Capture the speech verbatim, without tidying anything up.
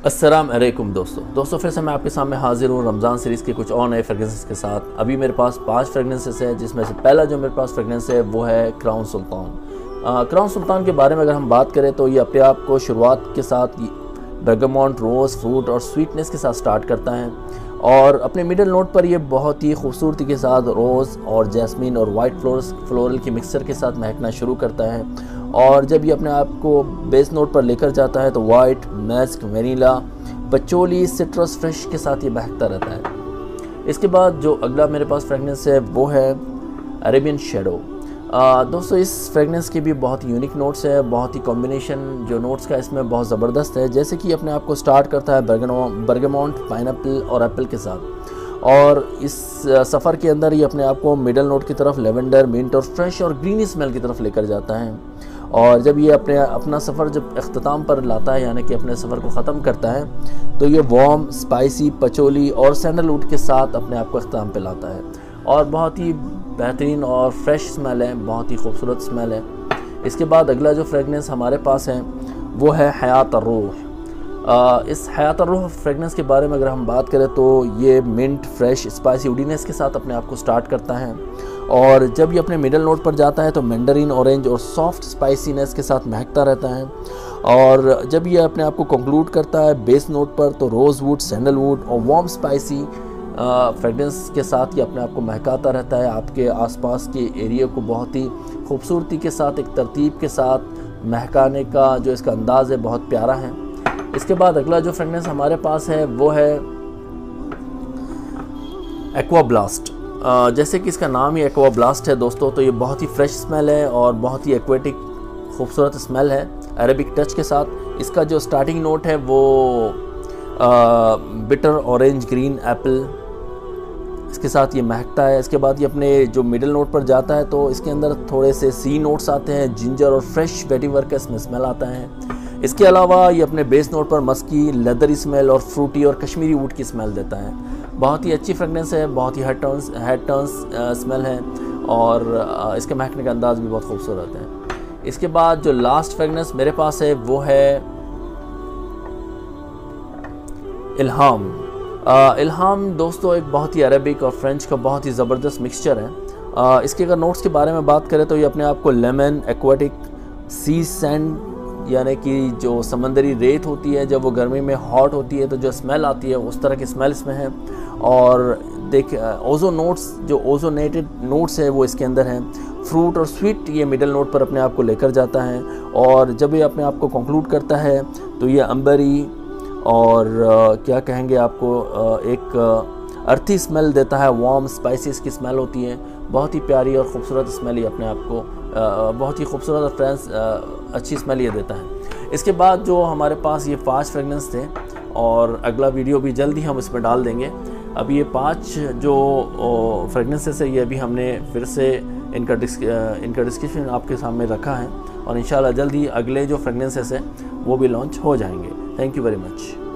अस्सलाम वालेकुम दोस्तों दोस्तों फिर से मैं आपके सामने हाजिर हूँ रमज़ान सीरीज़ के कुछ और नए फ्रेगरेंसेस के साथ। अभी मेरे पास पांच फ्रेगरेंसेस है, जिसमें से पहला जो मेरे पास फ्रेगरेंस है वो है क्राउन सुल्तान। क्राउन सुल्तान के बारे में अगर हम बात करें तो ये अपने आप को शुरुआत के साथ bergamot, रोज़, फ्रूट और स्वीटनेस के साथ स्टार्ट करता है और अपने मिडल नोट पर ये बहुत ही खूबसूरती के साथ रोज़ और जैस्मिन और वाइट फ्लोरस फ्लोरल की मिक्सचर के साथ महकना शुरू करता है। और जब ये अपने आप को बेस नोट पर लेकर जाता है तो white, musk, vanilla, patchouli, citrus fresh के साथ ये महकता रहता है। इसके बाद जो अगला मेरे पास फ्रेगनेंस है वो है अरेबियन शेडो। दोस्तों इस फ्रेगनेंस के भी बहुत ही यूनिक नोट्स है, बहुत ही कॉम्बिनेशन जो नोट्स का इसमें बहुत ज़बरदस्त है। जैसे कि अपने आप को स्टार्ट करता है बर्गमोंट, पाइनएप्पल और एप्पल के साथ, और इस सफ़र के अंदर ये अपने आप को मिडल नोट की तरफ लेवेंडर, मिंट और फ्रेश और ग्रीनी स्मेल की तरफ लेकर जाता है। और जब ये अपने अपना सफ़र जब अख्ताम पर लाता है, यानी कि अपने सफ़र को ख़त्म करता है, तो ये वार्म, स्पाइसी, पचोली और सैंडलवुड के साथ अपने आप को अख्ताम पे लाता है और बहुत ही बेहतरीन और फ्रेश स्मेल है, बहुत ही खूबसूरत स्मेल है। इसके बाद अगला जो फ्रेगनेंस हमारे पास है वो है हयात अर्रूह। इस हयात अर्रूह फ्रेगनेंस के बारे में अगर हम बात करें तो ये मिंट, फ्रेश, स्पाइसी, वुडीनेस के साथ अपने आप को स्टार्ट करता है और जब ये अपने मिडल नोट पर जाता है तो मैंडरीन, ऑरेंज और सॉफ्ट स्पाइसीनेस के साथ महकता रहता है। और जब ये अपने आप को कंक्लूड करता है बेस नोट पर तो रोज़वुड, सैंडलवुड और वार्म स्पाइसी फ्रेगनेंस के साथ ये अपने आप को महकाता रहता है। आपके आसपास के एरिया को बहुत ही खूबसूरती के साथ, एक तरतीब के साथ महकाने का जो इसका अंदाज़ है बहुत प्यारा है। इसके बाद अगला जो फ्रेगनेंस हमारे पास है वो है एक्वा ब्लास्ट। जैसे कि इसका नाम ही एक्वा ब्लास्ट है दोस्तों, तो ये बहुत ही फ्रेश स्मेल है और बहुत ही एक्वेटिक खूबसूरत स्मेल है अरेबिक टच के साथ। इसका जो स्टार्टिंग नोट है वो बिटर, ऑरेंज, ग्रीन, एप्पल इसके साथ ये महकता है। इसके बाद ये अपने जो मिडिल नोट पर जाता है तो इसके अंदर थोड़े से सी नोट्स आते हैं, जिंजर और फ्रेश वेटिवर का इसमें स्मेल आता है। इसके अलावा ये अपने बेस नोट पर मस्की, लेदरी स्मेल और फ्रूटी और कश्मीरी वुड की स्मेल देता है। बहुत ही अच्छी फ्रेगनेंस है, बहुत ही head turns head turns smell है और इसके महकने का अंदाज़ भी बहुत खूबसूरत है। इसके बाद जो लास्ट फ्रेगनेंस मेरे पास है वो है इल्हाम। इल्हाम दोस्तों एक बहुत ही अरेबिक और फ्रेंच का बहुत ही ज़बरदस्त मिक्सचर है। आ, इसके अगर नोट्स के बारे में बात करें तो ये अपने आप को लेमन, एक्वाटिक, सी सैंड यानी कि जो समंदरी रेत होती है जब वो गर्मी में हॉट होती है तो जो स्मेल आती है उस तरह की स्मेल इसमें है। और देख ओजो नोट्स जो ओजोनेटेड नोट्स है वो इसके अंदर हैं। फ्रूट और स्वीट ये मिडल नोट पर अपने आप को लेकर जाता है और जब ये अपने आप को कंक्लूड करता है तो ये अंबरी और uh, क्या कहेंगे आपको uh, एक अर्थी uh, स्मेल देता है, वार्म स्पाइसेस की स्मेल होती है। बहुत ही प्यारी और ख़ूबसूरत स्मेल ये अपने आप को uh, बहुत ही खूबसूरत और फ्रेंस uh, अच्छी स्मेल ये देता है। इसके बाद जो हमारे पास ये पांच फ्रेगनेंस थे और अगला वीडियो भी जल्द ही हम इसमें डाल देंगे। अभी ये पांच जो फ्रेगनेंसेस है ये अभी हमने फिर से इनका डिस्क इनका डिस्क्रिप्शन आपके सामने रखा है और इंशाल्लाह जल्द ही अगले जो फ्रेगनेंसेस है वो भी लॉन्च हो जाएंगे। Thank you very much.